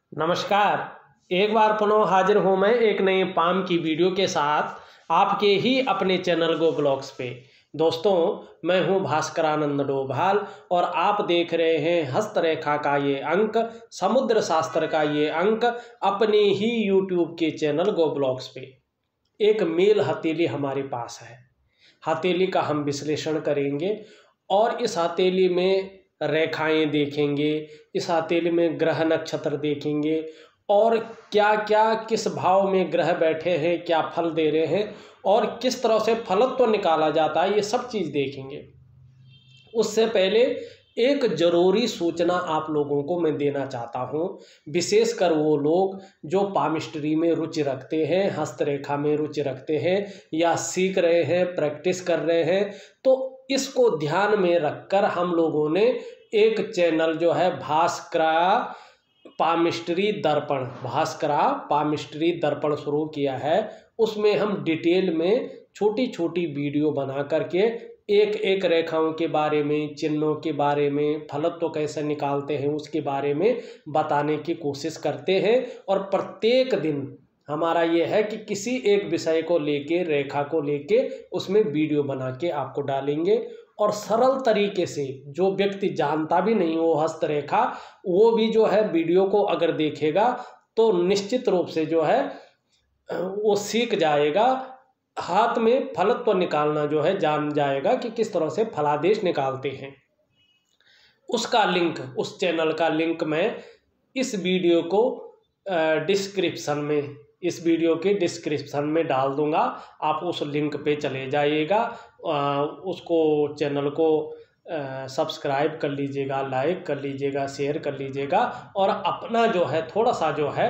नमस्कार। एक बार पुनः हाजिर हूँ मैं एक नए पाम की वीडियो के साथ आपके ही अपने चैनल गो ब्लॉग्स पे। दोस्तों, मैं हूँ भास्करानंद डोभाल और आप देख रहे हैं हस्तरेखा का ये अंक, समुद्र शास्त्र का ये अंक अपने ही यूट्यूब के चैनल गो ब्लॉग्स पे। एक मेल हथेली हमारे पास है। हथेली का हम विश्लेषण करेंगे और इस हथेली में रेखाएं देखेंगे, इस हथेली में ग्रह नक्षत्र देखेंगे और क्या क्या किस भाव में ग्रह बैठे हैं, क्या फल दे रहे हैं और किस तरह से फलत्व निकाला जाता है, ये सब चीज़ देखेंगे। उससे पहले एक ज़रूरी सूचना आप लोगों को मैं देना चाहता हूँ, विशेषकर वो लोग जो पामिस्ट्री में रुचि रखते हैं, हस्तरेखा में रुचि रखते हैं या सीख रहे हैं, प्रैक्टिस कर रहे हैं, तो इसको ध्यान में रखकर हम लोगों ने एक चैनल जो है भास्करा पामिस्ट्री दर्पण शुरू किया है। उसमें हम डिटेल में छोटी छोटी वीडियो बना करके एक एक रेखाओं के बारे में, चिन्हों के बारे में, फलत्व कैसे निकालते हैं उसके बारे में बताने की कोशिश करते हैं। और प्रत्येक दिन हमारा ये है कि किसी एक विषय को लेके, रेखा को लेके उसमें वीडियो बना के आपको डालेंगे और सरल तरीके से जो व्यक्ति जानता भी नहीं वो हस्तरेखा, वो भी जो है वीडियो को अगर देखेगा तो निश्चित रूप से जो है वो सीख जाएगा, हाथ में फलत्व निकालना जो है जान जाएगा कि किस तरह से फलादेश निकालते हैं। उसका लिंक, उस चैनल का लिंक मैं इस वीडियो को इस वीडियो के डिस्क्रिप्शन में डाल दूंगा। आप उस लिंक पे चले जाइएगा, उसको चैनल को सब्सक्राइब कर लीजिएगा, लाइक कर लीजिएगा, शेयर कर लीजिएगा और अपना जो है थोड़ा सा जो है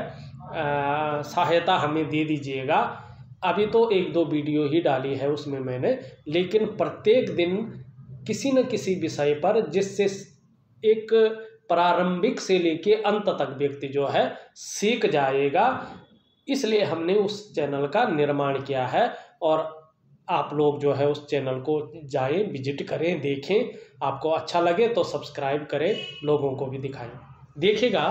सहायता हमें दे दीजिएगा। अभी तो एक दो वीडियो ही डाली है उसमें मैंने, लेकिन प्रत्येक दिन किसी न किसी विषय पर जिससे एक प्रारंभिक से लेके अंत तक व्यक्ति जो है सीख जाएगा, इसलिए हमने उस चैनल का निर्माण किया है। और आप लोग जो है उस चैनल को जाएं, विजिट करें, देखें, आपको अच्छा लगे तो सब्सक्राइब करें, लोगों को भी दिखाएं। देखिएगा,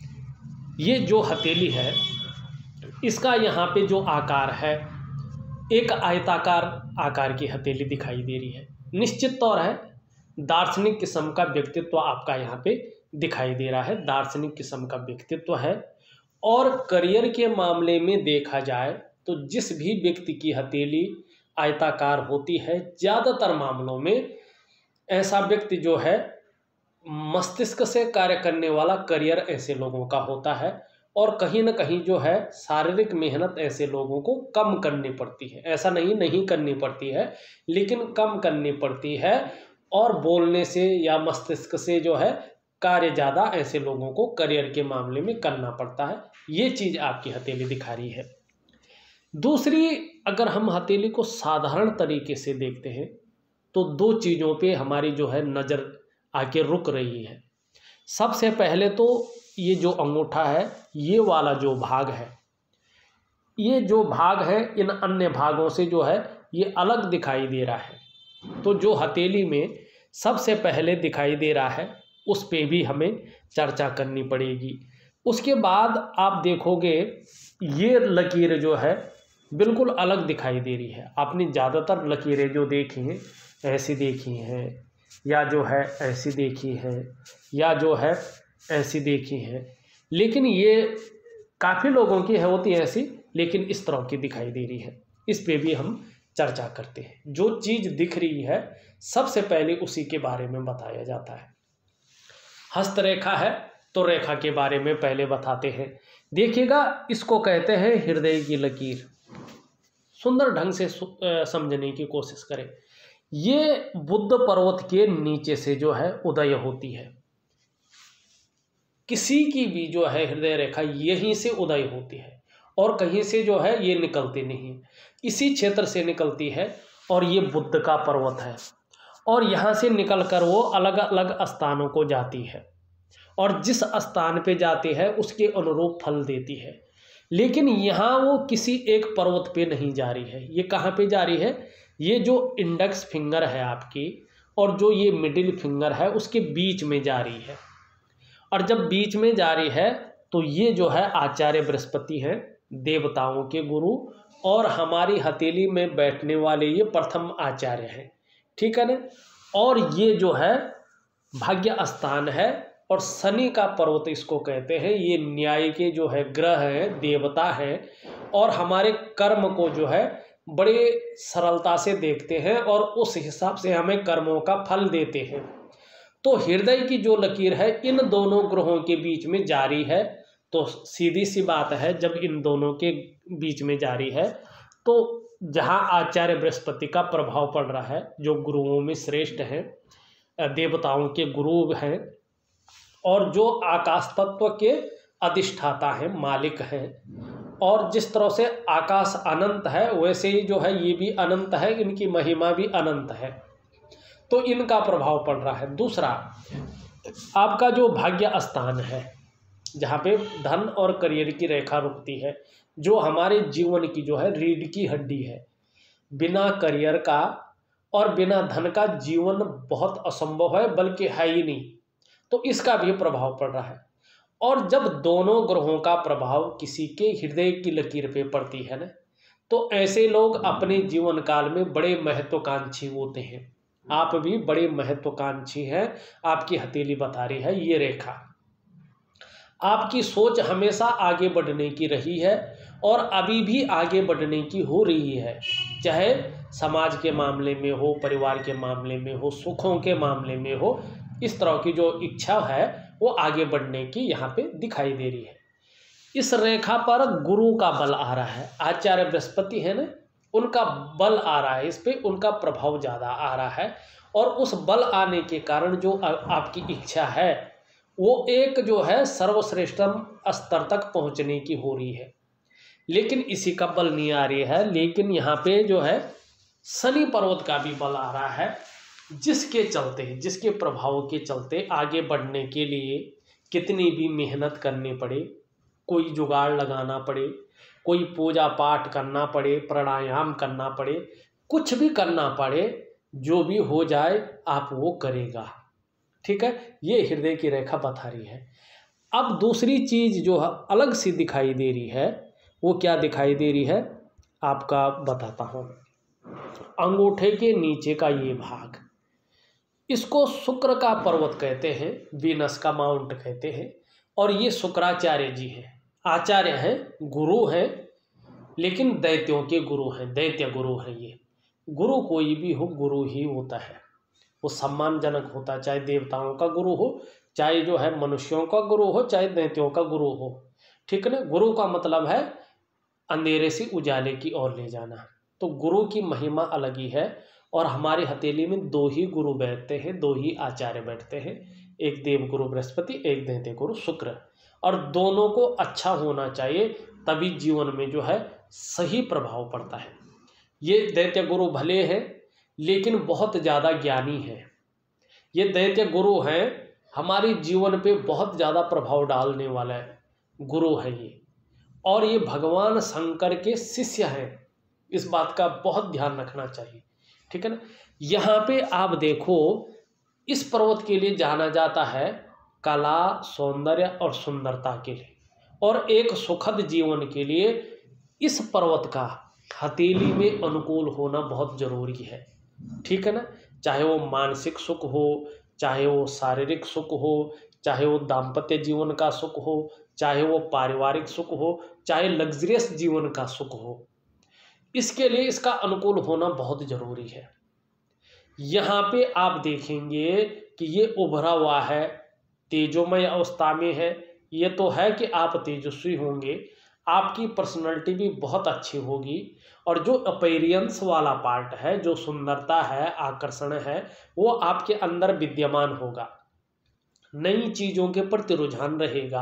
ये जो हथेली है इसका यहाँ पे जो आकार है, एक आयताकार आकार की हथेली दिखाई दे रही है। निश्चित तौर है दार्शनिक किस्म का व्यक्तित्व आपका यहाँ पे दिखाई दे रहा है, दार्शनिक किस्म का व्यक्तित्व है। और करियर के मामले में देखा जाए तो जिस भी व्यक्ति की हथेली आयताकार होती है, ज़्यादातर मामलों में ऐसा व्यक्ति जो है मस्तिष्क से कार्य करने वाला करियर ऐसे लोगों का होता है। और कहीं ना कहीं जो है शारीरिक मेहनत ऐसे लोगों को कम करनी पड़ती है, ऐसा नहीं करनी पड़ती है, लेकिन कम करनी पड़ती है। और बोलने से या मस्तिष्क से जो है कार्य ज़्यादा ऐसे लोगों को करियर के मामले में करना पड़ता है। ये चीज़ आपकी हथेली दिखा रही है। दूसरी, अगर हम हथेली को साधारण तरीके से देखते हैं तो दो चीज़ों पे हमारी जो है नज़र आके रुक रही है। सबसे पहले तो ये जो अंगूठा है, ये वाला जो भाग है, ये जो भाग है इन अन्य भागों से जो है ये अलग दिखाई दे रहा है। तो जो हथेली में सबसे पहले दिखाई दे रहा है उस पे भी हमें चर्चा करनी पड़ेगी। उसके बाद आप देखोगे ये लकीर जो है बिल्कुल अलग दिखाई दे रही है। आपने ज़्यादातर लकीरें जो देखी हैं ऐसी देखी हैं, या जो है ऐसी देखी हैं, या जो है ऐसी देखी हैं, लेकिन ये काफ़ी लोगों की है होती है ऐसी, लेकिन इस तरह की दिखाई दे रही है। इस पे भी हम चर्चा करते हैं। जो चीज़ दिख रही है सबसे पहले उसी के बारे में बताया जाता है। हस्तरेखा है तो रेखा के बारे में पहले बताते हैं। देखिएगा, इसको कहते हैं हृदय की लकीर। सुंदर ढंग से समझने की कोशिश करें। ये बुद्ध पर्वत के नीचे से जो है उदय होती है। किसी की भी जो है हृदय रेखा यहीं से उदय होती है और कहीं से जो है ये निकलती नहीं, इसी क्षेत्र से निकलती है। और ये बुद्ध का पर्वत है और यहाँ से निकलकर वो अलग अलग स्थानों को जाती है और जिस स्थान पे जाती है उसके अनुरूप फल देती है। लेकिन यहाँ वो किसी एक पर्वत पे नहीं जा रही है। ये कहाँ पे जा रही है? ये जो इंडेक्स फिंगर है आपकी और जो ये मिडिल फिंगर है उसके बीच में जा रही है। और जब बीच में जा रही है तो ये जो है आचार्य बृहस्पति हैं, देवताओं के गुरु, और हमारी हथेली में बैठने वाले ये प्रथम आचार्य हैं, ठीक है ना। और ये जो है भाग्य स्थान है, और शनि का पर्वत इसको कहते हैं। ये न्याय के जो है ग्रह हैं, देवता हैं, और हमारे कर्म को जो है बड़े सरलता से देखते हैं और उस हिसाब से हमें कर्मों का फल देते हैं। तो हृदय की जो लकीर है इन दोनों ग्रहों के बीच में जारी है, तो सीधी सी बात है जब इन दोनों के बीच में जारी है तो जहाँ आचार्य बृहस्पति का प्रभाव पड़ रहा है, जो गुरुओं में श्रेष्ठ हैं, देवताओं के गुरु हैं, और जो आकाश तत्व के अधिष्ठाता हैं, मालिक हैं, और जिस तरह से आकाश अनंत है वैसे ही जो है ये भी अनंत है, इनकी महिमा भी अनंत है, तो इनका प्रभाव पड़ रहा है। दूसरा, आपका जो भाग्य स्थान है जहाँ पे धन और करियर की रेखा रुकती है, जो हमारे जीवन की जो है रीढ़ की हड्डी है, बिना करियर का और बिना धन का जीवन बहुत असंभव है, बल्कि है ही नहीं, तो इसका भी प्रभाव पड़ रहा है। और जब दोनों ग्रहों का प्रभाव किसी के हृदय की लकीर पे पड़ती है ना, तो ऐसे लोग अपने जीवन काल में बड़े महत्वाकांक्षी होते हैं। आप भी बड़े महत्वाकांक्षी हैं, आपकी हथेली बता रही है ये रेखा। आपकी सोच हमेशा आगे बढ़ने की रही है और अभी भी आगे बढ़ने की हो रही है, चाहे समाज के मामले में हो, परिवार के मामले में हो, सुखों के मामले में हो, इस तरह की जो इच्छा है वो आगे बढ़ने की यहाँ पे दिखाई दे रही है। इस रेखा पर गुरु का बल आ रहा है, आचार्य बृहस्पति है ना, उनका बल आ रहा है, इस पे उनका प्रभाव ज़्यादा आ रहा है, और उस बल आने के कारण जो आपकी इच्छा है वो एक जो है सर्वश्रेष्ठतम स्तर तक पहुँचने की हो रही है, लेकिन इसी का बल नहीं आ रही है। लेकिन यहाँ पे जो है शनि पर्वत का भी बल आ रहा है, जिसके चलते, जिसके प्रभाव के चलते आगे बढ़ने के लिए कितनी भी मेहनत करनी पड़े, कोई जुगाड़ लगाना पड़े, कोई पूजा पाठ करना पड़े, प्राणायाम करना पड़े, कुछ भी करना पड़े, जो भी हो जाए आप वो करेगा, ठीक है। ये हृदय की रेखा बता रही है। अब दूसरी चीज़ जो अलग सी दिखाई दे रही है, वो क्या दिखाई दे रही है आपका बताता हूँ। अंगूठे के नीचे का ये भाग, इसको शुक्र का पर्वत कहते हैं, वीनस का माउंट कहते हैं, और ये शुक्राचार्य जी हैं, आचार्य हैं, गुरु हैं, लेकिन दैत्यों के गुरु हैं, दैत्य गुरु हैं। ये गुरु कोई भी हो, गुरु ही होता है, वो सम्मानजनक होता है, चाहे देवताओं का गुरु हो, चाहे जो है मनुष्यों का गुरु हो, चाहे दैत्यों का गुरु हो, ठीक है ना। गुरु का मतलब है अंधेरे से उजाले की ओर ले जाना, तो गुरु की महिमा अलग ही है। और हमारी हथेली में दो ही गुरु बैठते हैं, दो ही आचार्य बैठते हैं, एक देव गुरु बृहस्पति, एक दैत्य गुरु शुक्र, और दोनों को अच्छा होना चाहिए, तभी जीवन में जो है सही प्रभाव पड़ता है। ये दैत्य गुरु भले हैं लेकिन बहुत ज़्यादा ज्ञानी हैं, ये दैत्य गुरु हैं, हमारे जीवन पे बहुत ज़्यादा प्रभाव डालने वाला गुरु है ये, और ये भगवान शंकर के शिष्य हैं, इस बात का बहुत ध्यान रखना चाहिए, ठीक है ना। यहाँ पे आप देखो, इस पर्वत के लिए जाना जाता है कला, सौंदर्य और सुंदरता के लिए, और एक सुखद जीवन के लिए इस पर्वत का हथेली में अनुकूल होना बहुत जरूरी है, ठीक है ना। चाहे वो मानसिक सुख हो, चाहे वो शारीरिक सुख हो, चाहे वो दाम्पत्य जीवन का सुख हो, चाहे वो पारिवारिक सुख हो, चाहे लग्जरियस जीवन का सुख हो, इसके लिए इसका अनुकूल होना बहुत ज़रूरी है। यहाँ पे आप देखेंगे कि ये उभरा हुआ है, तेजोमय अवस्था में है, ये तो है कि आप तेजस्वी होंगे, आपकी पर्सनैलिटी भी बहुत अच्छी होगी, और जो अपीयरेंस वाला पार्ट है, जो सुंदरता है, आकर्षण है, वो आपके अंदर विद्यमान होगा, नई चीज़ों के प्रति रुझान रहेगा,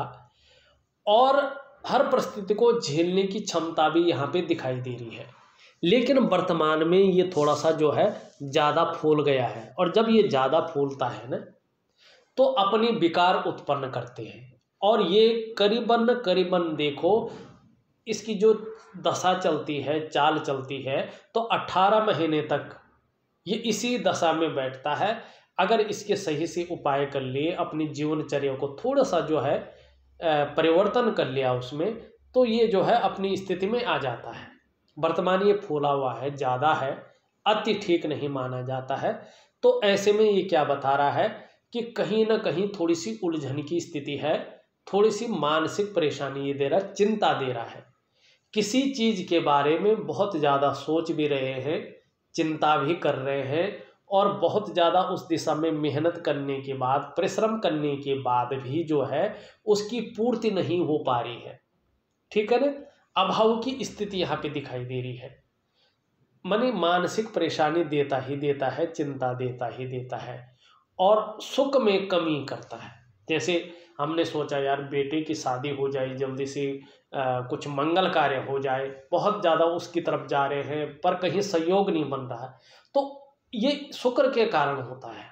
और हर परिस्थिति को झेलने की क्षमता भी यहाँ पे दिखाई दे रही है। लेकिन वर्तमान में ये थोड़ा सा जो है ज़्यादा फूल गया है, और जब ये ज़्यादा फूलता है ना तो अपनी विकार उत्पन्न करते हैं, और ये करीबन देखो इसकी जो दशा चलती है, चाल चलती है, तो 18 महीने तक ये इसी दशा में बैठता है। अगर इसके सही से उपाय कर लिए, अपनी जीवनचर्या को थोड़ा सा जो है परिवर्तन कर लिया उसमें, तो ये जो है अपनी स्थिति में आ जाता है। वर्तमान ये फूला हुआ है, ज़्यादा है, अति ठीक नहीं माना जाता है। तो ऐसे में ये क्या बता रहा है कि कहीं ना कहीं थोड़ी सी उलझन की स्थिति है, थोड़ी सी मानसिक परेशानी ये दे रहा है, चिंता दे रहा है। किसी चीज़ के बारे में बहुत ज़्यादा सोच भी रहे हैं, चिंता भी कर रहे हैं, और बहुत ज़्यादा उस दिशा में मेहनत करने के बाद, परिश्रम करने के बाद भी जो है उसकी पूर्ति नहीं हो पा रही है। ठीक है ना, अभाव की स्थिति यहाँ पे दिखाई दे रही है। माने मानसिक परेशानी देता ही देता है, चिंता देता ही देता है, और सुख में कमी करता है। जैसे हमने सोचा यार बेटे की शादी हो जाए जल्दी से, कुछ मंगल कार्य हो जाए, बहुत ज़्यादा उसकी तरफ जा रहे हैं पर कहीं सहयोग नहीं बन रहा, तो ये शुक्र के कारण होता है।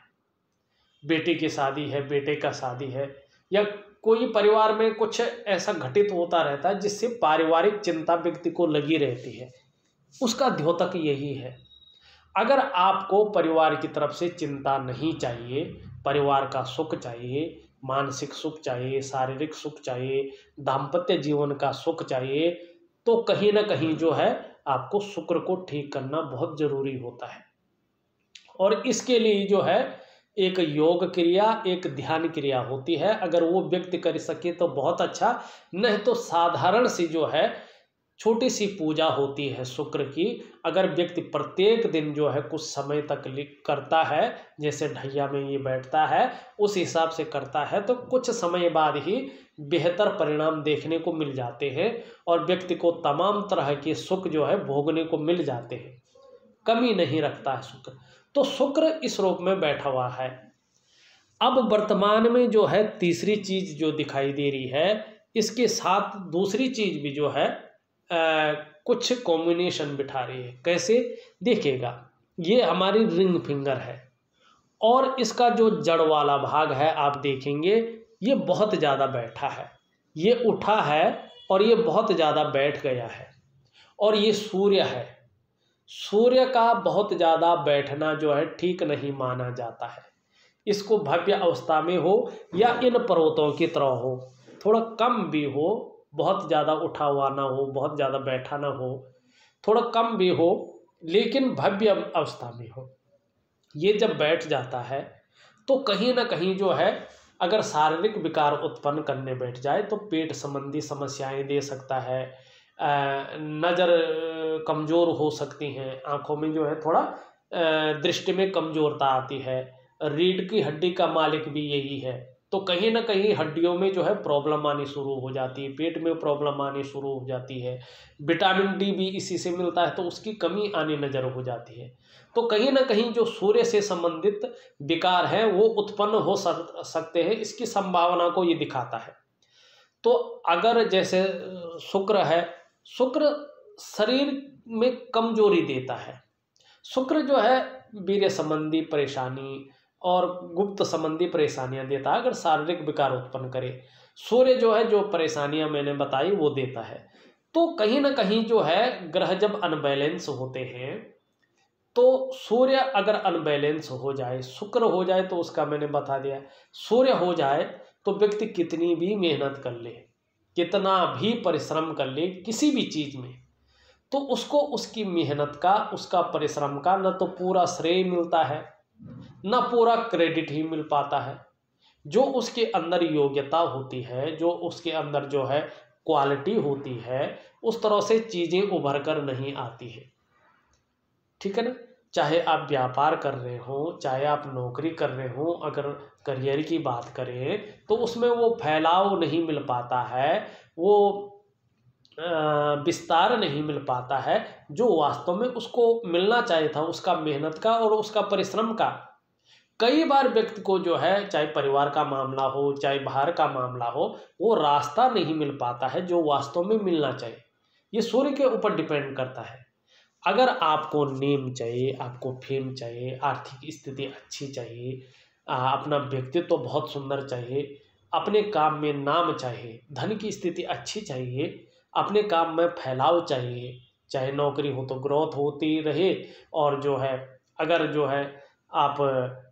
बेटे की शादी है, बेटे का शादी है, या कोई परिवार में कुछ ऐसा घटित होता रहता है जिससे पारिवारिक चिंता व्यक्ति को लगी रहती है, उसका द्योतक यही है। अगर आपको परिवार की तरफ से चिंता नहीं चाहिए, परिवार का सुख चाहिए, मानसिक सुख चाहिए, शारीरिक सुख चाहिए, दाम्पत्य जीवन का सुख चाहिए, तो कहीं ना कहीं जो है आपको शुक्र को ठीक करना बहुत जरूरी होता है। और इसके लिए जो है एक योग क्रिया, एक ध्यान क्रिया होती है। अगर वो व्यक्ति कर सके तो बहुत अच्छा, नहीं तो साधारण सी जो है छोटी सी पूजा होती है शुक्र की। अगर व्यक्ति प्रत्येक दिन जो है कुछ समय तक करता है, जैसे ढैया में ये बैठता है उस हिसाब से करता है, तो कुछ समय बाद ही बेहतर परिणाम देखने को मिल जाते हैं और व्यक्ति को तमाम तरह के सुख जो है भोगने को मिल जाते हैं, कमी नहीं रखता है शुक्र। तो शुक्र इस रूप में बैठा हुआ है। अब वर्तमान में जो है तीसरी चीज जो दिखाई दे रही है, इसके साथ दूसरी चीज भी जो है कुछ कॉम्बिनेशन बिठा रही है। कैसे देखिएगा, ये हमारी रिंग फिंगर है और इसका जो जड़ वाला भाग है आप देखेंगे ये बहुत ज़्यादा बैठा है, ये उठा है और ये बहुत ज़्यादा बैठ गया है। और ये सूर्य है, सूर्य का बहुत ज़्यादा बैठना जो है ठीक नहीं माना जाता है। इसको भव्य अवस्था में हो या इन पर्वतों की तरह हो, थोड़ा कम भी हो, बहुत ज़्यादा उठा हुआ ना हो, बहुत ज़्यादा बैठा ना हो, थोड़ा कम भी हो लेकिन भव्य अवस्था में हो। ये जब बैठ जाता है तो कहीं ना कहीं जो है अगर शारीरिक विकार उत्पन्न करने बैठ जाए तो पेट संबंधी समस्याएं दे सकता है, नज़र कमज़ोर हो सकती हैं, आँखों में जो है थोड़ा दृष्टि में कमज़ोरता आती है। रीढ़ की हड्डी का मालिक भी यही है, तो कहीं ना कहीं हड्डियों में जो है प्रॉब्लम आनी शुरू हो जाती है, पेट में प्रॉब्लम आनी शुरू हो जाती है। विटामिन डी भी इसी से मिलता है तो उसकी कमी आनी नज़र हो जाती है। तो कहीं ना कहीं जो सूर्य से संबंधित विकार हैं वो उत्पन्न हो सकते हैं, इसकी संभावना को ये दिखाता है। तो अगर जैसे शुक्र है, शुक्र शरीर में कमजोरी देता है। शुक्र जो है वीर्य संबंधी परेशानी और गुप्त संबंधी परेशानियां देता है अगर शारीरिक विकार उत्पन्न करे। सूर्य जो है जो परेशानियां मैंने बताई वो देता है। तो कहीं ना कहीं जो है ग्रह जब अनबैलेंस होते हैं तो सूर्य अगर अनबैलेंस हो जाए, शुक्र हो जाए तो उसका मैंने बता दिया, सूर्य हो जाए तो व्यक्ति कितनी भी मेहनत कर ले, कितना भी परिश्रम कर ले किसी भी चीज़ में, तो उसको उसकी मेहनत का, उसका परिश्रम का न तो पूरा श्रेय मिलता है, न पूरा क्रेडिट ही मिल पाता है। जो उसके अंदर योग्यता होती है, जो उसके अंदर जो है क्वालिटी होती है, उस तरह से चीज़ें उभर कर नहीं आती है। ठीक है ना, चाहे आप व्यापार कर रहे हो, चाहे आप नौकरी कर रहे हो, अगर करियर की बात करें तो उसमें वो फैलाव नहीं मिल पाता है, वो विस्तार नहीं मिल पाता है जो वास्तव में उसको मिलना चाहिए था, उसका मेहनत का और उसका परिश्रम का। कई बार व्यक्ति को जो है चाहे परिवार का मामला हो चाहे बाहर का मामला हो, वो रास्ता नहीं मिल पाता है जो वास्तव में मिलना चाहिए। ये सूर्य के ऊपर डिपेंड करता है। अगर आपको नेम चाहिए, आपको फेम चाहिए, आर्थिक स्थिति अच्छी चाहिए, अपना व्यक्तित्व तो बहुत सुंदर चाहिए, अपने काम में नाम चाहिए, धन की स्थिति अच्छी चाहिए, अपने काम में फैलाव चाहिए, चाहे नौकरी हो तो ग्रोथ होती रहे, और जो है अगर जो है आप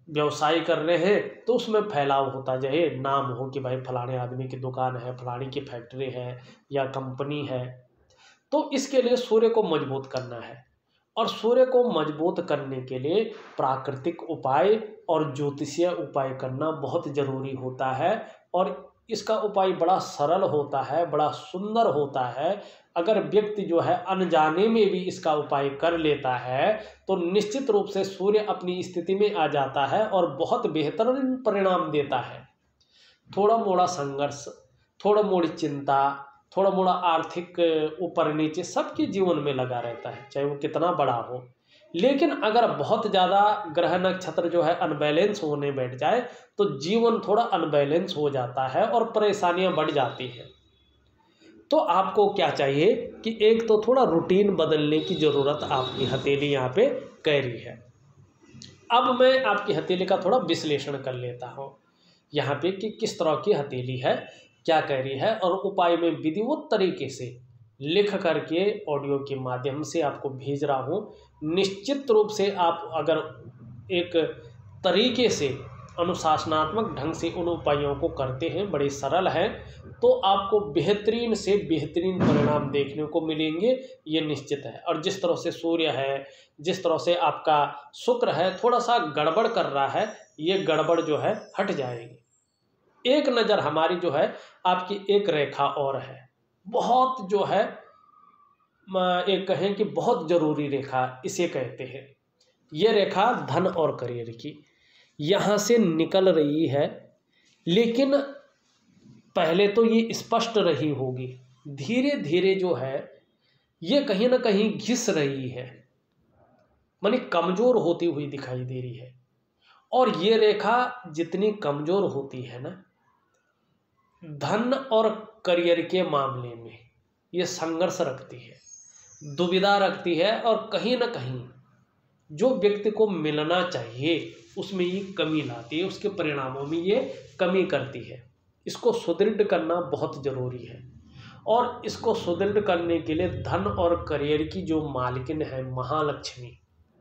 व्यवसाय कर रहे हैं तो उसमें फैलाव होता जाए, नाम हो कि भाई फलाने आदमी की दुकान है, फलाने की फैक्ट्री है या कंपनी है। तो इसके लिए सूर्य को मजबूत करना है, और सूर्य को मजबूत करने के लिए प्राकृतिक उपाय और ज्योतिषीय उपाय करना बहुत ज़रूरी होता है। और इसका उपाय बड़ा सरल होता है, बड़ा सुंदर होता है। अगर व्यक्ति जो है अनजाने में भी इसका उपाय कर लेता है तो निश्चित रूप से सूर्य अपनी स्थिति में आ जाता है और बहुत बेहतरीन परिणाम देता है। थोड़ा मोड़ा संघर्ष, थोड़ा मोड़ी चिंता, थोड़ा मोड़ा आर्थिक ऊपर नीचे सबके जीवन में लगा रहता है, चाहे वो कितना बड़ा हो। लेकिन अगर बहुत ज़्यादा ग्रह नक्षत्र जो है अनबैलेंस होने बैठ जाए तो जीवन थोड़ा अनबैलेंस हो जाता है और परेशानियां बढ़ जाती हैं। तो आपको क्या चाहिए कि एक तो थोड़ा रूटीन बदलने की ज़रूरत आपकी हथेली यहाँ पे कह रही है। अब मैं आपकी हथेली का थोड़ा विश्लेषण कर लेता हूँ यहाँ पे कि किस तरह की हथेली है, क्या कह रही है, और उपाय में विधिवत तरीके से लिख करके ऑडियो के माध्यम से आपको भेज रहा हूँ। निश्चित रूप से आप अगर एक तरीके से अनुशासनात्मक ढंग से उन उपायों को करते हैं, बड़े सरल हैं, तो आपको बेहतरीन से बेहतरीन परिणाम देखने को मिलेंगे, ये निश्चित है। और जिस तरह से सूर्य है, जिस तरह से आपका शुक्र है थोड़ा सा गड़बड़ कर रहा है, ये गड़बड़ जो है हट जाएगी। एक नज़र हमारी जो है आपकी एक रेखा और है, बहुत जो है एक कहें कि बहुत ज़रूरी रेखा इसे कहते हैं। ये रेखा धन और करियर की यहाँ से निकल रही है, लेकिन पहले तो ये स्पष्ट रही होगी, धीरे धीरे जो है ये कहीं ना कहीं घिस रही है, माने कमज़ोर होती हुई दिखाई दे रही है। और ये रेखा जितनी कमज़ोर होती है ना, धन और करियर के मामले में ये संघर्ष रखती है, दुविधा रखती है, और कहीं ना कहीं जो व्यक्ति को मिलना चाहिए उसमें ये कमी लाती है, उसके परिणामों में ये कमी करती है। इसको सुदृढ़ करना बहुत ज़रूरी है, और इसको सुदृढ़ करने के लिए धन और करियर की जो मालकिन है महालक्ष्मी,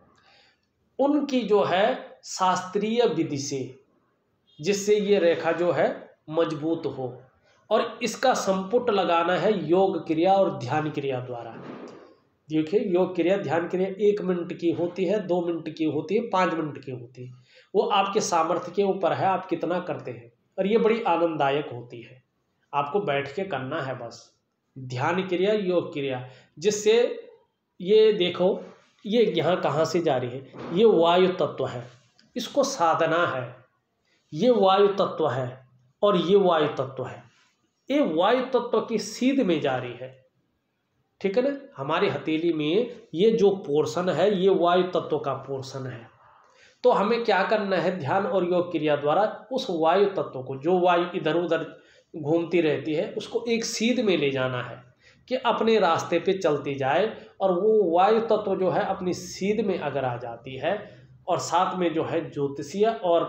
उनकी जो है शास्त्रीय विधि से, जिससे ये रेखा जो है मजबूत हो, और इसका संपुट लगाना है योग क्रिया और ध्यान क्रिया द्वारा। देखिए, योग क्रिया ध्यान क्रिया 1 मिनट की होती है, 2 मिनट की होती है, 5 मिनट की होती है, वो आपके सामर्थ्य के ऊपर है, आप कितना करते हैं। और ये बड़ी आनंददायक होती है, आपको बैठ के करना है बस, ध्यान क्रिया योग क्रिया, जिससे ये देखो ये यहाँ कहाँ से जा रही है, ये वायु तत्व है, इसको साधना है, ये वायु तत्व है और ये वायु तत्व है, ये वायु तत्व की सीध में जा रही है, ठीक है ना। हमारी हथेली में ये जो पोर्शन है ये वायु तत्व का पोर्शन है। तो हमें क्या करना है, ध्यान और योग क्रिया द्वारा उस वायु तत्व को, जो वायु इधर उधर घूमती रहती है, उसको एक सीध में ले जाना है कि अपने रास्ते पे चलती जाए। और वो वायु तत्व जो है अपनी सीध में अगर आ जाती है, और साथ में जो है ज्योतिषीय और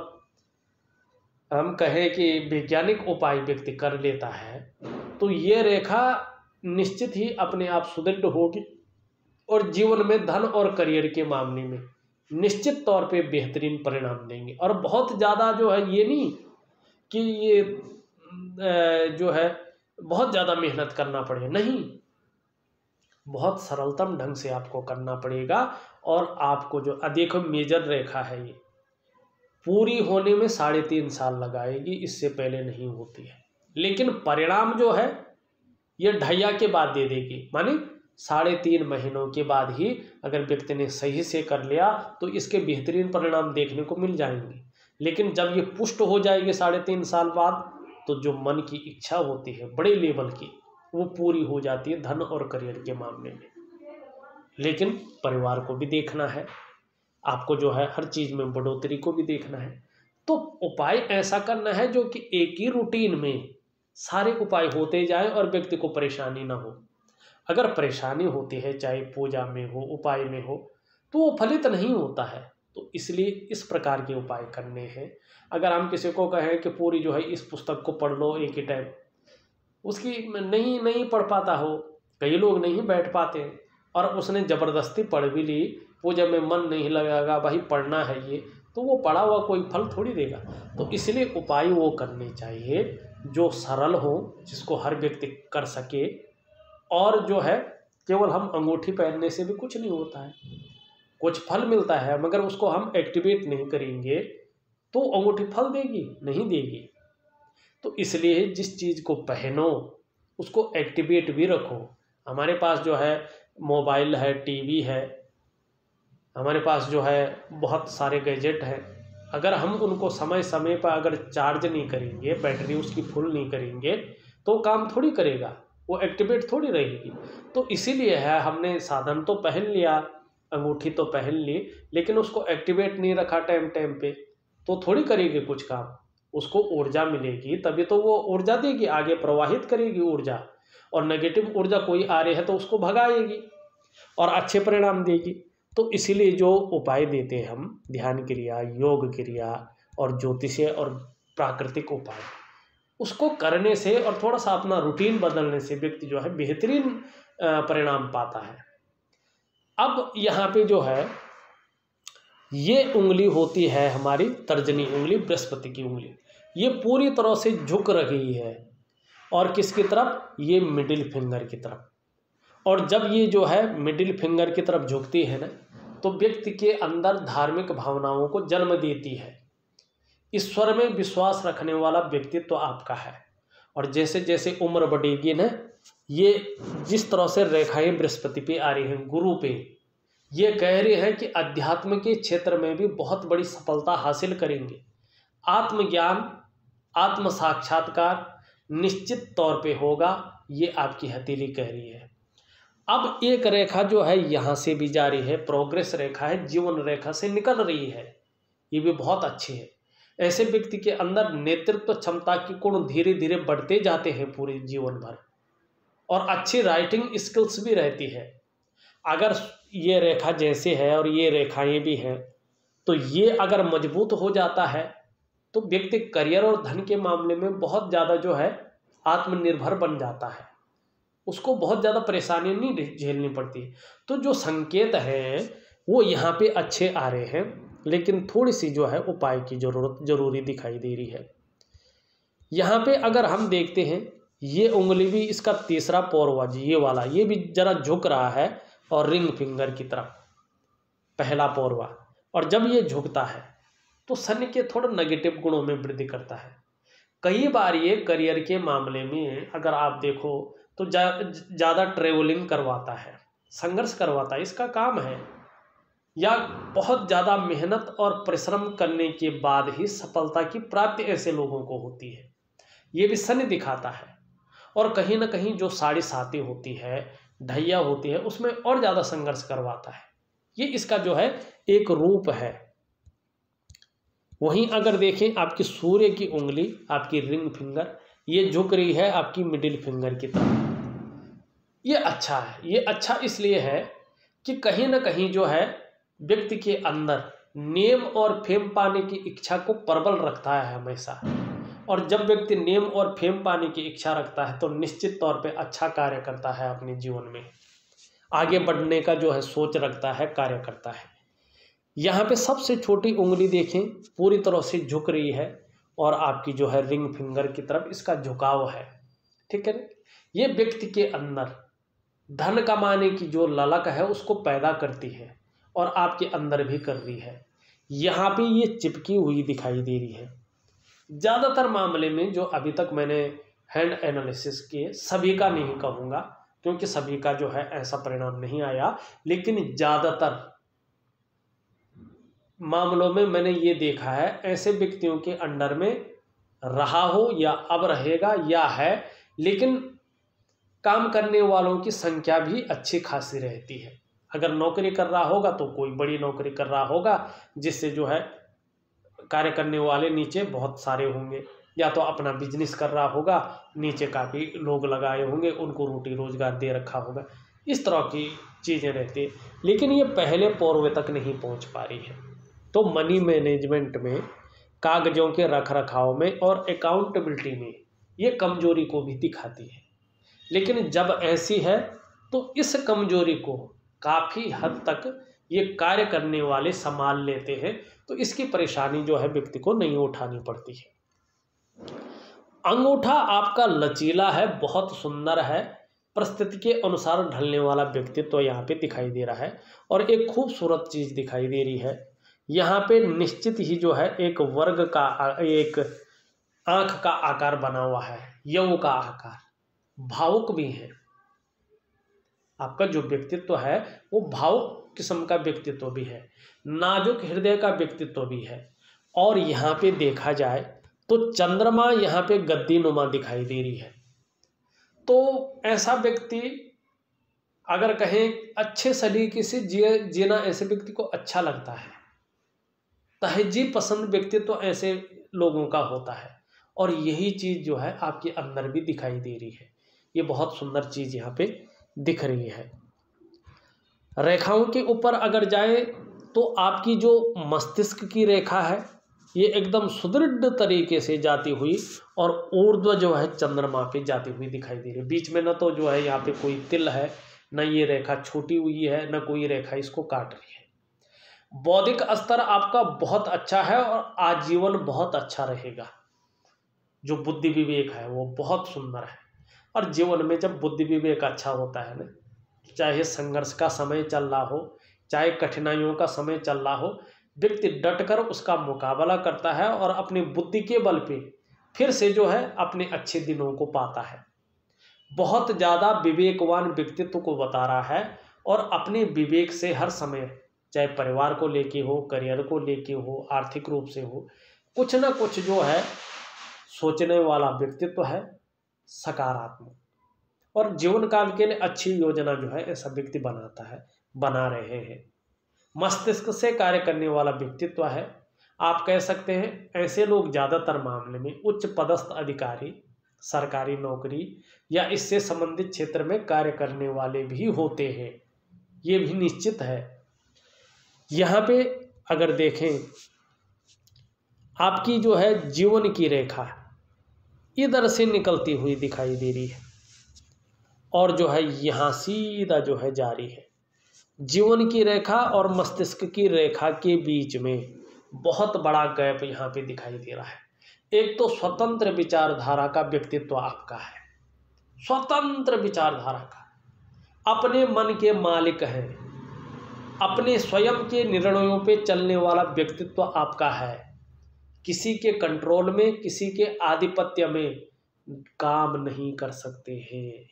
हम कहें कि वैज्ञानिक उपाय व्यक्ति कर लेता है, तो ये रेखा निश्चित ही अपने आप सुदृढ़ होगी, और जीवन में धन और करियर के मामले में निश्चित तौर पे बेहतरीन परिणाम देंगे। और बहुत ज़्यादा जो है ये नहीं कि ये जो है बहुत ज़्यादा मेहनत करना पड़े, नहीं, बहुत सरलतम ढंग से आपको करना पड़ेगा। और आपको जो देखो मेजर रेखा है, ये पूरी होने में 3.5 साल लगाएगी, इससे पहले नहीं होती है। लेकिन परिणाम जो है ये ढैया के बाद दे देगी, माने 3.5 महीनों के बाद ही अगर व्यक्ति ने सही से कर लिया तो इसके बेहतरीन परिणाम देखने को मिल जाएंगे। लेकिन जब ये पुष्ट हो जाएगी 3.5 साल बाद, तो जो मन की इच्छा होती है बड़े लेवल की, वो पूरी हो जाती है धन और करियर के मामले में। लेकिन परिवार को भी देखना है, आपको जो है हर चीज़ में बढ़ोतरी को भी देखना है। तो उपाय ऐसा करना है जो कि एक ही रूटीन में सारे उपाय होते जाए और व्यक्ति को परेशानी ना हो। अगर परेशानी होती है, चाहे पूजा में हो, उपाय में हो, तो वो फलित नहीं होता है। तो इसलिए इस प्रकार के उपाय करने हैं। अगर हम किसी को कहें कि पूरी जो है इस पुस्तक को पढ़ लो एक ही टाइम, उसकी नहीं पढ़ पाता हो, कई लोग नहीं बैठ पाते, और उसने ज़बरदस्ती पढ़ भी ली, पूजा में मन नहीं लगेगा, भाई पढ़ना है ये, तो वो पड़ा हुआ कोई फल थोड़ी देगा। तो इसलिए उपाय वो करने चाहिए जो सरल हो, जिसको हर व्यक्ति कर सके। और जो है केवल हम अंगूठी पहनने से भी कुछ नहीं होता है, कुछ फल मिलता है, मगर उसको हम एक्टिवेट नहीं करेंगे तो अंगूठी फल देगी नहीं देगी। तो इसलिए जिस चीज़ को पहनो उसको एक्टिवेट भी रखो। हमारे पास जो है मोबाइल है, टीवी है, हमारे पास जो है बहुत सारे गैजेट हैं, अगर हम उनको समय समय पर अगर चार्ज नहीं करेंगे, बैटरी उसकी फुल नहीं करेंगे तो काम थोड़ी करेगा, वो एक्टिवेट थोड़ी रहेगी। तो इसीलिए है हमने साधन तो पहन लिया, अंगूठी तो पहन ली, लेकिन उसको एक्टिवेट नहीं रखा टाइम टाइम पे, तो थोड़ी करेगी कुछ काम। उसको ऊर्जा मिलेगी तभी तो वो ऊर्जा देगी, आगे प्रवाहित करेगी ऊर्जा, और नेगेटिव ऊर्जा कोई आ रही है तो उसको भगाएगी और अच्छे परिणाम देगी। तो इसीलिए जो उपाय देते हैं हम, ध्यान क्रिया, योग क्रिया और ज्योतिषीय और प्राकृतिक उपाय, उसको करने से और थोड़ा सा अपना रूटीन बदलने से व्यक्ति जो है बेहतरीन परिणाम पाता है। अब यहाँ पे जो है ये उंगली होती है हमारी तर्जनी उंगली, बृहस्पति की उंगली, ये पूरी तरह से झुक रही है, और किसकी तरफ? ये मिडिल फिंगर की तरफ। और जब ये जो है मिडिल फिंगर की तरफ झुकती है ना, तो व्यक्ति के अंदर धार्मिक भावनाओं को जन्म देती है। ईश्वर में विश्वास रखने वाला व्यक्तित्व तो आपका है। और जैसे जैसे उम्र बढ़ेगी ना, ये जिस तरह से रेखाएं बृहस्पति पे आ रही हैं, गुरु पे, ये कह रहे हैं कि अध्यात्म के क्षेत्र में भी बहुत बड़ी सफलता हासिल करेंगे। आत्मज्ञान, आत्म साक्षात्कार निश्चित तौर पे होगा, ये आपकी हथेली कह रही है। अब एक रेखा जो है यहाँ से भी जा रही है, प्रोग्रेस रेखा है, जीवन रेखा से निकल रही है, ये भी बहुत अच्छी है। ऐसे व्यक्ति के अंदर नेतृत्व क्षमता की गुण धीरे धीरे बढ़ते जाते हैं पूरे जीवन भर, और अच्छी राइटिंग स्किल्स भी रहती है। अगर ये रेखा जैसे है और ये रेखाएं भी हैं, तो ये अगर मजबूत हो जाता है तो व्यक्ति करियर और धन के मामले में बहुत ज़्यादा जो है आत्मनिर्भर बन जाता है, उसको बहुत ज़्यादा परेशानी नहीं झेलनी पड़ती। तो जो संकेत हैं वो यहाँ पे अच्छे आ रहे हैं, लेकिन थोड़ी सी जो है उपाय की जरूरी दिखाई दे रही है। यहाँ पे अगर हम देखते हैं, ये उंगली भी इसका तीसरा पौरवा जी, ये वाला, ये भी जरा झुक रहा है, और रिंग फिंगर की तरफ पहला पौरवा। और जब ये झुकता है तो शनि के थोड़ा नेगेटिव गुणों में वृद्धि करता है। कई बार ये करियर के मामले में अगर आप देखो तो ज़्यादा ट्रेवलिंग करवाता है, संघर्ष करवाता है, इसका काम है। या बहुत ज़्यादा मेहनत और परिश्रम करने के बाद ही सफलता की प्राप्ति ऐसे लोगों को होती है, ये भी शनि दिखाता है। और कहीं ना कहीं जो साढ़े साती होती है, ढैया होती है, उसमें और ज़्यादा संघर्ष करवाता है। ये इसका जो है एक रूप है। वहीं अगर देखें आपकी सूर्य की उंगली, आपकी रिंग फिंगर, ये झुक रही है आपकी मिडिल फिंगर की तरफ। ये अच्छा है। ये अच्छा इसलिए है कि कहीं ना कहीं जो है व्यक्ति के अंदर नेम और फेम पाने की इच्छा को प्रबल रखता है हमेशा। और जब व्यक्ति नेम और फेम पाने की इच्छा रखता है तो निश्चित तौर पे अच्छा कार्य करता है, अपने जीवन में आगे बढ़ने का जो है सोच रखता है, कार्य करता है। यहाँ पे सबसे छोटी उंगली देखें पूरी तरह से झुक रही है, और आपकी जो है रिंग फिंगर की तरफ इसका झुकाव है, ठीक है। ये व्यक्ति के अंदर धन कमाने की जो ललक है उसको पैदा करती है, और आपके अंदर भी कर रही है। यहाँ पे ये चिपकी हुई दिखाई दे रही है। ज़्यादातर मामले में जो अभी तक मैंने हैंड एनालिसिस किए, सभी का नहीं कहूँगा क्योंकि सभी का जो है ऐसा परिणाम नहीं आया, लेकिन ज़्यादातर मामलों में मैंने ये देखा है ऐसे व्यक्तियों के अंडर में रहा हो या अब रहेगा या है, लेकिन काम करने वालों की संख्या भी अच्छी खासी रहती है। अगर नौकरी कर रहा होगा तो कोई बड़ी नौकरी कर रहा होगा, जिससे जो है कार्य करने वाले नीचे बहुत सारे होंगे, या तो अपना बिजनेस कर रहा होगा, नीचे काफ़ी लोग लगाए होंगे, उनको रोटी रोजगार दे रखा होगा, इस तरह की चीज़ें रहती है। लेकिन ये पहले पौरवे तक नहीं पहुंच पा रही है। तो मनी मैनेजमेंट में, कागजों के रख रखाव में और अकाउंटेबिलिटी में ये कमजोरी को भी दिखाती है। लेकिन जब ऐसी है तो इस कमजोरी को काफ़ी हद तक ये कार्य करने वाले संभाल लेते हैं। तो इसकी परेशानी जो है व्यक्ति को नहीं उठानी पड़ती है। अंगूठा आपका लचीला है, बहुत सुंदर है, परिस्थिति के अनुसार ढलने वाला व्यक्तित्व तो यहाँ पे दिखाई दे रहा है। और एक खूबसूरत चीज़ दिखाई दे रही है यहाँ पे, निश्चित ही जो है एक वर्ग का, एक आँख का आकार बना हुआ है, यौ का आकार, भावुक भी है। आपका जो व्यक्तित्व है वो भावुक किस्म का व्यक्तित्व भी है, नाजुक हृदय का व्यक्तित्व भी है। और यहाँ पे देखा जाए तो चंद्रमा यहाँ पे गद्दी नुमा दिखाई दे रही है। तो ऐसा व्यक्ति अगर कहें अच्छे सलीके से जीना ऐसे व्यक्ति को अच्छा लगता है। तहजीब पसंद व्यक्तित्व ऐसे लोगों का होता है और यही चीज़ जो है आपके अंदर भी दिखाई दे रही है। ये बहुत सुंदर चीज़ यहाँ पे दिख रही है। रेखाओं के ऊपर अगर जाए तो आपकी जो मस्तिष्क की रेखा है ये एकदम सुदृढ़ तरीके से जाती हुई और ऊर्ध्व जो है चंद्रमा पे जाती हुई दिखाई दे रही है। बीच में न तो जो है यहाँ पे कोई तिल है, न ये रेखा छूटी हुई है, न कोई रेखा इसको काट रही है। बौद्धिक स्तर आपका बहुत अच्छा है और आजीवन बहुत अच्छा रहेगा। जो बुद्धि विवेक है वो बहुत सुंदर है। और जीवन में जब बुद्धि विवेक अच्छा होता है ना, चाहे संघर्ष का समय चल रहा हो, चाहे कठिनाइयों का समय चल रहा हो, व्यक्ति डटकर उसका मुकाबला करता है और अपनी बुद्धि के बल पे फिर से जो है अपने अच्छे दिनों को पाता है। बहुत ज़्यादा विवेकवान व्यक्तित्व को बता रहा है और अपने विवेक से हर समय, चाहे परिवार को लेके हो, करियर को लेके हो, आर्थिक रूप से हो, कुछ ना कुछ जो है सोचने वाला व्यक्तित्व है, सकारात्मक। और जीवन काल के लिए अच्छी योजना जो है ऐसा व्यक्ति बनाता है, बना रहे हैं। मस्तिष्क से कार्य करने वाला व्यक्तित्व है। आप कह सकते हैं ऐसे लोग ज़्यादातर मामले में उच्च पदस्थ अधिकारी, सरकारी नौकरी या इससे संबंधित क्षेत्र में कार्य करने वाले भी होते हैं, ये भी निश्चित है। यहाँ पे अगर देखें आपकी जो है जीवन की रेखा इधर से निकलती हुई दिखाई दे रही है और जो है यहाँ सीधा जो है जारी है। जीवन की रेखा और मस्तिष्क की रेखा के बीच में बहुत बड़ा गैप यहाँ पे दिखाई दे रहा है। एक तो स्वतंत्र विचारधारा का व्यक्तित्व आपका है, स्वतंत्र विचारधारा का, अपने मन के मालिक हैं, अपने स्वयं के निर्णयों पे चलने वाला व्यक्तित्व आपका है। किसी के कंट्रोल में, किसी के आधिपत्य में काम नहीं कर सकते हैं,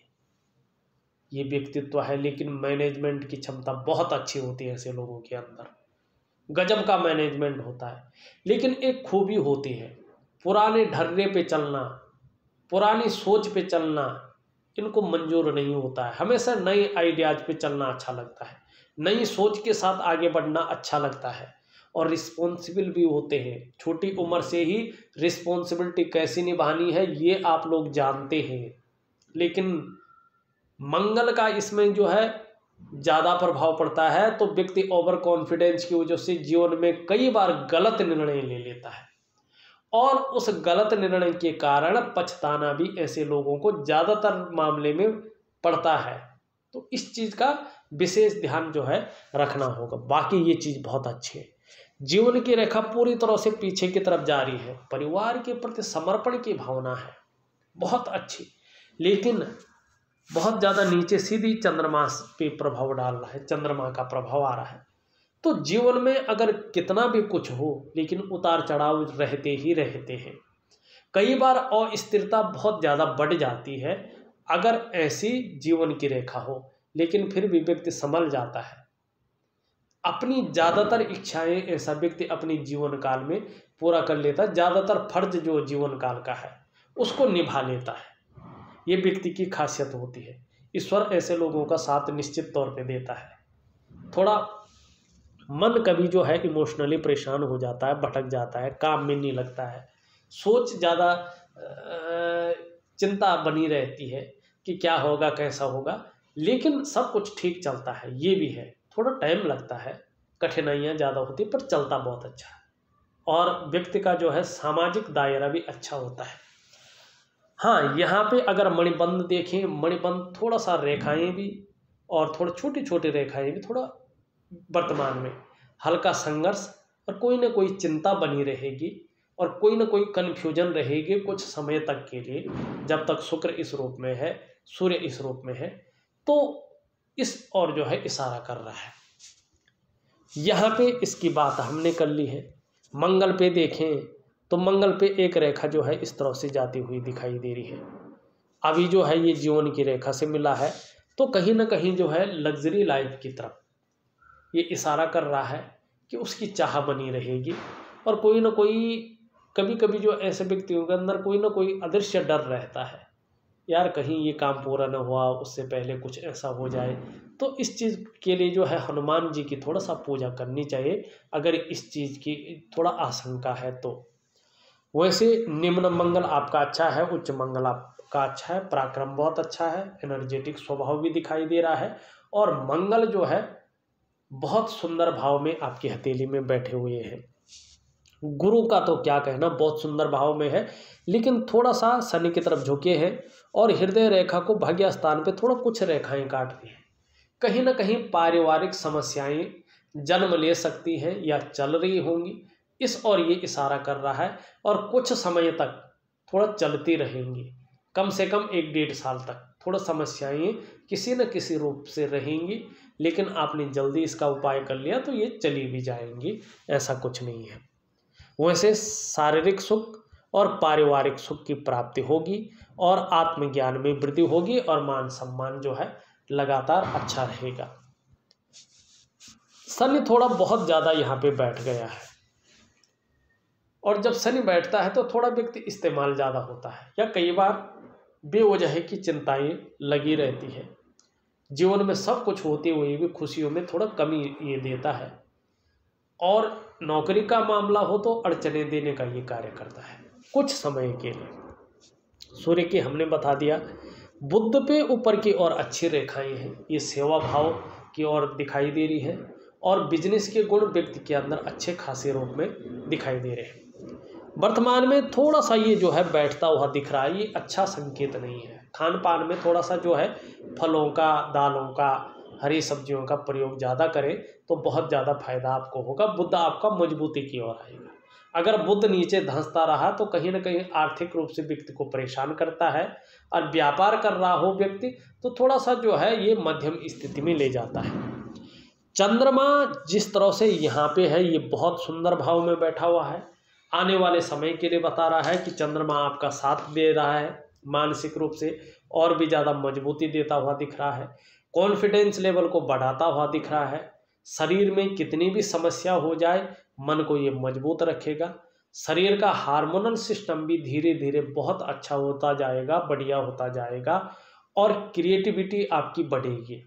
ये व्यक्तित्व है। लेकिन मैनेजमेंट की क्षमता बहुत अच्छी होती है ऐसे लोगों के अंदर, गजब का मैनेजमेंट होता है। लेकिन एक खूबी होती है, पुराने ढर्रे पे चलना, पुरानी सोच पे चलना इनको मंजूर नहीं होता है। हमेशा नए आइडियाज पे चलना अच्छा लगता है, नई सोच के साथ आगे बढ़ना अच्छा लगता है और रिस्पॉन्सिबल भी होते हैं। छोटी उम्र से ही रिस्पॉन्सिबिलिटी कैसी निभानी है ये आप लोग जानते हैं। लेकिन मंगल का इसमें जो है ज़्यादा प्रभाव पड़ता है तो व्यक्ति ओवर कॉन्फिडेंस की वजह से जीवन में कई बार गलत निर्णय ले लेता है और उस गलत निर्णय के कारण पछताना भी ऐसे लोगों को ज़्यादातर मामले में पड़ता है। तो इस चीज़ का विशेष ध्यान जो है रखना होगा। बाकी ये चीज़ बहुत अच्छी है। जीवन की रेखा पूरी तरह से पीछे की तरफ जा रही है। परिवार के प्रति समर्पण की भावना है बहुत अच्छी, लेकिन बहुत ज़्यादा नीचे सीधी चंद्रमा पे प्रभाव डाल रहा है, चंद्रमा का प्रभाव आ रहा है। तो जीवन में अगर कितना भी कुछ हो लेकिन उतार चढ़ाव रहते ही रहते हैं। कई बार अस्थिरता बहुत ज़्यादा बढ़ जाती है अगर ऐसी जीवन की रेखा हो, लेकिन फिर भी व्यक्ति संभल जाता है। अपनी ज़्यादातर इच्छाएं ऐसा व्यक्ति अपनी जीवन काल में पूरा कर लेता है। ज़्यादातर फर्ज जो जीवन काल का है उसको निभा लेता है, ये व्यक्ति की खासियत होती है। ईश्वर ऐसे लोगों का साथ निश्चित तौर पे देता है। थोड़ा मन कभी जो है इमोशनली परेशान हो जाता है, भटक जाता है, काम में नहीं लगता है, सोच ज़्यादा चिंता बनी रहती है कि क्या होगा कैसा होगा, लेकिन सब कुछ ठीक चलता है। ये भी है, थोड़ा टाइम लगता है, कठिनाइयाँ ज़्यादा होती है पर चलता बहुत अच्छा है और व्यक्ति का जो है सामाजिक दायरा भी अच्छा होता है। हाँ, यहाँ पे अगर मणिबंध देखें, मणिबंध थोड़ा सा रेखाएं भी और थोड़ी छोटी छोटी रेखाएं भी थोड़ा वर्तमान में हल्का संघर्ष और कोई ना कोई चिंता बनी रहेगी और कोई ना कोई कन्फ्यूजन रहेगी कुछ समय तक के लिए, जब तक शुक्र इस रूप में है, सूर्य इस रूप में है, तो इस और जो है इशारा कर रहा है। यहाँ पे इसकी बात हमने कर ली है। मंगल पे देखें तो मंगल पे एक रेखा जो है इस तरह से जाती हुई दिखाई दे रही है। अभी जो है ये जीवन की रेखा से मिला है, तो कहीं ना कहीं जो है लग्जरी लाइफ की तरफ ये इशारा कर रहा है कि उसकी चाह बनी रहेगी। और कोई ना कोई, कभी कभी जो ऐसे व्यक्तियों के अंदर कोई ना कोई अदृश्य डर रहता है, यार कहीं ये काम पूरा न हुआ, उससे पहले कुछ ऐसा हो जाए। तो इस चीज़ के लिए जो है हनुमान जी की थोड़ा सा पूजा करनी चाहिए, अगर इस चीज़ की थोड़ा आशंका है तो। वैसे निम्न मंगल आपका अच्छा है, उच्च मंगल आपका अच्छा है, पराक्रम बहुत अच्छा है, एनर्जेटिक स्वभाव भी दिखाई दे रहा है। और मंगल जो है बहुत सुंदर भाव में आपकी हथेली में बैठे हुए हैं। गुरु का तो क्या कहना, बहुत सुंदर भाव में है, लेकिन थोड़ा सा शनि की तरफ झुके हैं और हृदय रेखा को भाग्य स्थान पे थोड़ा कुछ रेखाएं काटती हैं। कहीं ना कहीं पारिवारिक समस्याएं जन्म ले सकती हैं या चल रही होंगी, इस और ये इशारा कर रहा है। और कुछ समय तक थोड़ा चलती रहेंगी, कम से कम 1-1.5 साल तक थोड़ा समस्याएं किसी न किसी रूप से रहेंगी, लेकिन आपने जल्दी इसका उपाय कर लिया तो ये चली भी जाएंगी, ऐसा कुछ नहीं है। वैसे शारीरिक सुख और पारिवारिक सुख की प्राप्ति होगी और आत्मज्ञान में वृद्धि होगी और मान सम्मान जो है लगातार अच्छा रहेगा। शनि थोड़ा बहुत ज़्यादा यहाँ पे बैठ गया है, और जब शनि बैठता है तो थोड़ा व्यक्ति इस्तेमाल ज़्यादा होता है, या कई बार बेवजह की चिंताएं लगी रहती है। जीवन में सब कुछ होते हुए भी खुशियों में थोड़ा कमी ये देता है, और नौकरी का मामला हो तो अड़चने देने का ये कार्य करता है कुछ समय के लिए। सूर्य की हमने बता दिया। बुध पे ऊपर की ओर अच्छी रेखाएं हैं, ये सेवा भाव की ओर दिखाई दे रही है, और बिजनेस के गुण व्यक्ति के अंदर अच्छे खासे रूप में दिखाई दे रहे हैं। वर्तमान में थोड़ा सा ये जो है बैठता हुआ दिख रहा है, ये अच्छा संकेत नहीं है। खान पान में थोड़ा सा जो है फलों का, दालों का, हरी सब्जियों का प्रयोग ज़्यादा करें तो बहुत ज़्यादा फायदा आपको होगा। बुध आपका मजबूती की ओर आएगा। अगर बुध नीचे धंसता रहा तो कहीं ना कहीं आर्थिक रूप से व्यक्ति को परेशान करता है, और व्यापार कर रहा हो व्यक्ति तो थोड़ा सा जो है ये मध्यम स्थिति में ले जाता है। चंद्रमा जिस तरह से यहाँ पे है, ये बहुत सुंदर भाव में बैठा हुआ है। आने वाले समय के लिए बता रहा है कि चंद्रमा आपका साथ दे रहा है, मानसिक रूप से और भी ज़्यादा मजबूती देता हुआ दिख रहा है, कॉन्फिडेंस लेवल को बढ़ाता हुआ दिख रहा है। शरीर में कितनी भी समस्या हो जाए, मन को ये मजबूत रखेगा। शरीर का हार्मोनल सिस्टम भी धीरे धीरे बहुत अच्छा होता जाएगा, बढ़िया होता जाएगा, और क्रिएटिविटी आपकी बढ़ेगी।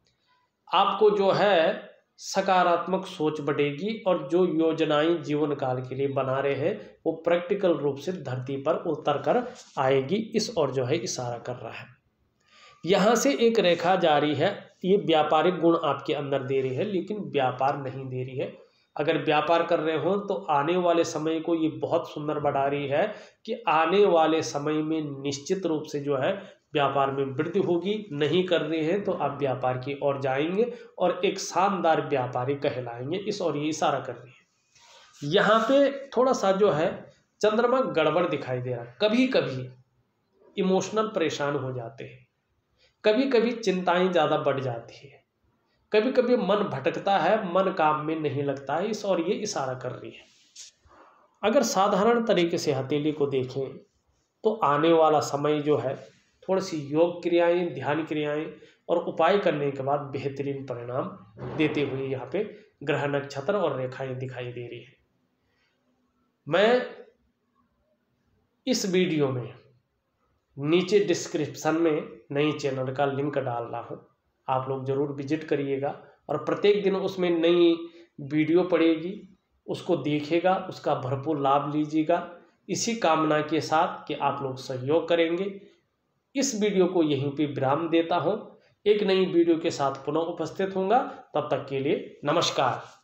आपको जो है सकारात्मक सोच बढ़ेगी, और जो योजनाएं जीवन काल के लिए बना रहे हैं वो प्रैक्टिकल रूप से धरती पर उतर कर आएगी, इस और जो है इशारा कर रहा है। यहाँ से एक रेखा जारी है, ये व्यापारिक गुण आपके अंदर दे रही है, लेकिन व्यापार नहीं दे रही है। अगर व्यापार कर रहे हो तो आने वाले समय को ये बहुत सुंदर बढ़ा रही है कि आने वाले समय में निश्चित रूप से जो है व्यापार में वृद्धि होगी। नहीं कर रहे हैं तो आप व्यापार की ओर जाएंगे और एक शानदार व्यापारी कहलाएंगे, इस और ये इशारा कर रही है। यहाँ पे थोड़ा सा जो है चंद्रमा गड़बड़ दिखाई दे रहा है। कभी कभी इमोशनल परेशान हो जाते हैं, कभी कभी चिंताएं ज़्यादा बढ़ जाती है, कभी कभी मन भटकता है, मन काम में नहीं लगता है, इस और ये इशारा कर रही है। अगर साधारण तरीके से हथेली को देखें तो आने वाला समय जो है थोड़ी सी योग क्रियाएं, ध्यान क्रियाएं और उपाय करने के बाद बेहतरीन परिणाम देते हुए यहाँ पे ग्रह, नक्षत्र और रेखाएं दिखाई दे रही है। मैं इस वीडियो में नीचे डिस्क्रिप्शन में नई चैनल का लिंक डाल रहा हूँ, आप लोग ज़रूर विजिट करिएगा, और प्रत्येक दिन उसमें नई वीडियो पड़ेगी, उसको देखिएगा, उसका भरपूर लाभ लीजिएगा, इसी कामना के साथ कि आप लोग सहयोग करेंगे। इस वीडियो को यहीं पे विराम देता हूँ, एक नई वीडियो के साथ पुनः उपस्थित होऊंगा, तब तक के लिए नमस्कार।